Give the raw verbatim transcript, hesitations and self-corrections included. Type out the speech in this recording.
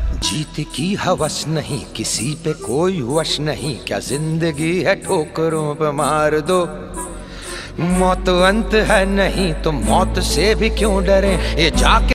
जीत की हवस नहीं, किसी पे कोई वश नहीं, क्या जिंदगी है ठोकरों पे मार दो। मौत अंत है नहीं तो मौत से भी क्यों डरे, ये जाके